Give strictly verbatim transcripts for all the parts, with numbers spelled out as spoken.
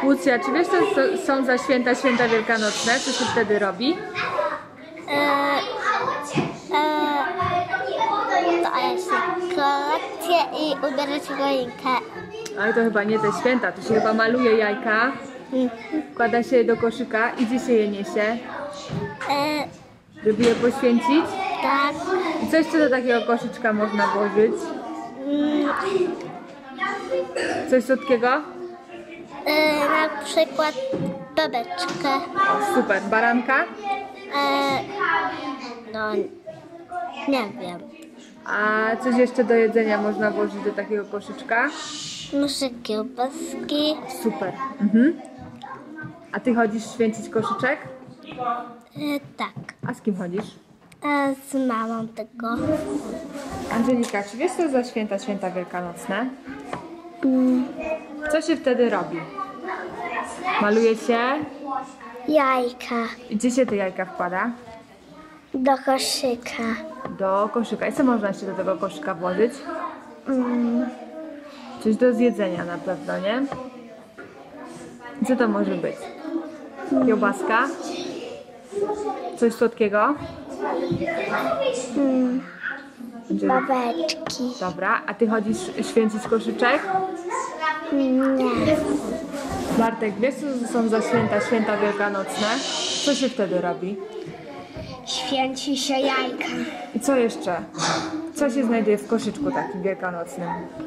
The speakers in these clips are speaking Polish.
Łucja, czy wiesz, co są za święta, święta wielkanocne? Co się wtedy robi? Eee, eee, to jest kolekcja i ubierać choinkę. Ale to chyba nie te święta, to się chyba maluje jajka, wkłada się je do koszyka i gdzie się je niesie? Eee, Żeby je poświęcić? tak. I co jeszcze do takiego koszyczka można włożyć? Mm, Coś słodkiego? eee, na przykład babeczkę. O, super. Baranka? Eee, no, nie wiem. A coś jeszcze do jedzenia można włożyć do takiego koszyczka? Może kiełbaski. Super. Mhm. A ty chodzisz święcić koszyczek? Eee, tak. A z kim chodzisz? Eee, z mamą tego. Angelika, czy wiesz, co za święta, święta wielkanocne? Mm, Co się wtedy robi? Maluje się? jajka I gdzie się te jajka wkłada? do koszyka. Do koszyka. I co można jeszcze do tego koszyka włożyć? Mm, Coś do zjedzenia na pewno, nie? I co to może być? Kiełbaska? Coś słodkiego? mm, Angeli- babeczki. Dobra, a ty chodzisz święcić koszyczek? Nie. Bartek, wiesz, co są za święta, święta wielkanocne? Co się wtedy robi? Święci się jajka. I co jeszcze? Co się znajduje w koszyczku takim wielkanocnym?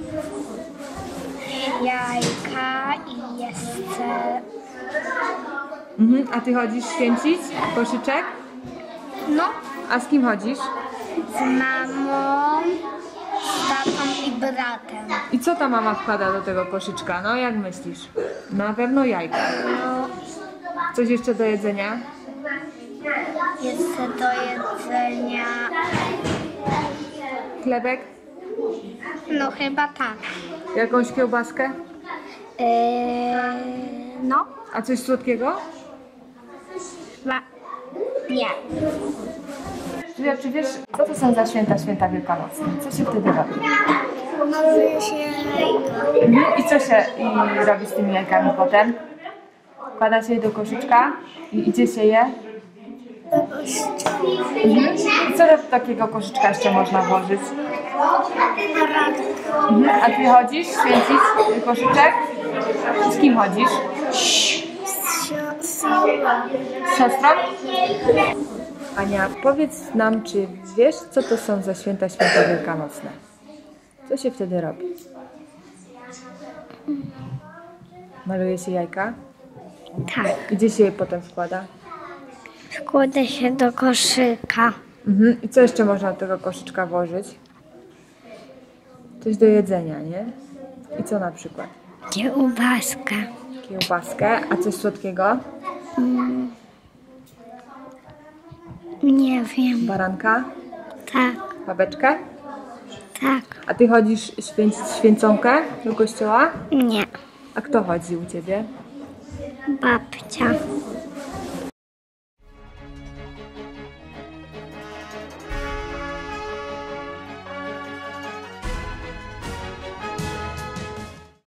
Jajka i jeszcze... Mhm. A ty chodzisz święcić koszyczek? No, A z kim chodzisz? z mamą, z tatą i bratem. I co ta mama wkłada do tego koszyczka? No jak myślisz? Na pewno jajka. No, Coś jeszcze do jedzenia? jeszcze do jedzenia... Chlebek? No chyba tak. Jakąś kiełbaskę? Eee, no, A coś słodkiego? ma... nie. Julia, czy wiesz, co to są za święta, święta wielkanocne? Co się wtedy robi? Maluje się jajka. Mhm. I co się i robi z tymi jajkami potem? Wkłada się je do koszyczka i idzie się je? Mhm. I co do takiego koszyczka jeszcze można włożyć? Mhm. A ty chodzisz święcić koszyczek? Z kim chodzisz? Z siostrą? Ania, powiedz nam, czy wiesz, co to są za święta, święta wielkanocne? Co się wtedy robi? Maluje się jajka? Tak. Gdzie się je potem wkłada? Wkłada się do koszyka. Mhm. I co jeszcze można do tego koszyczka włożyć? Coś do jedzenia, nie? I co na przykład? Kiełbaskę. Kiełbaskę, a coś słodkiego? Mm. Nie wiem. Baranka? Tak, Babeczkę? tak. A ty chodzisz święcić święconkę do kościoła? Nie. A kto chodzi u ciebie? Babcia.